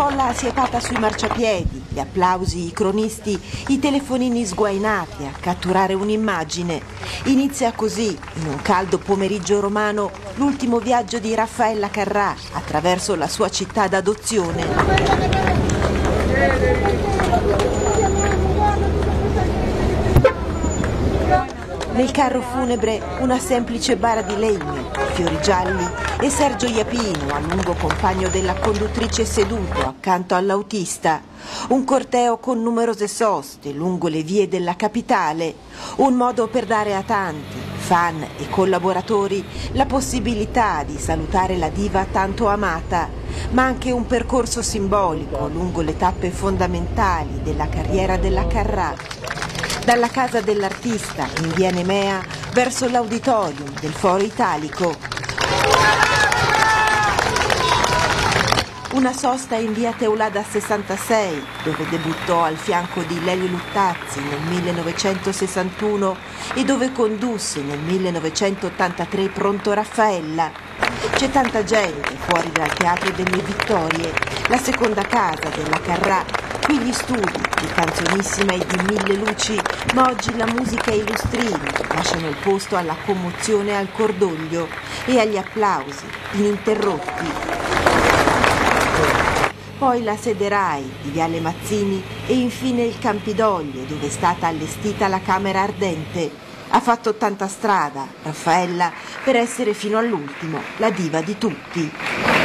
folla assiepata sui marciapiedi, gli applausi, i cronisti, i telefonini sguainati a catturare un'immagine. Inizia così, in un caldo pomeriggio romano, l'ultimo viaggio di Raffaella Carrà attraverso la sua città d'adozione. Nel carro funebre una semplice bara di legno, fiori gialli e Sergio Iapino, a lungo compagno della conduttrice seduto accanto all'autista. Un corteo con numerose soste lungo le vie della capitale, un modo per dare a tanti, fan e collaboratori, la possibilità di salutare la diva tanto amata, ma anche un percorso simbolico lungo le tappe fondamentali della carriera della Carrà. Dalla casa dell'artista in via Nemea verso l'auditorium del Foro Italico. Una sosta in via Teulada 66, dove debuttò al fianco di Lelio Luttazzi nel 1961 e dove condusse nel 1983 Pronto Raffaella. C'è tanta gente fuori dal Teatro delle Vittorie, la seconda casa della Carrà. Qui gli studi di Canzonissima e di Mille Luci, ma oggi la musica e i lustrini lasciano il posto alla commozione e al cordoglio e agli applausi ininterrotti. Poi la sede Rai di Viale Mazzini e infine il Campidoglio, dove è stata allestita la Camera Ardente. Ha fatto tanta strada, Raffaella, per essere fino all'ultimo la diva di tutti.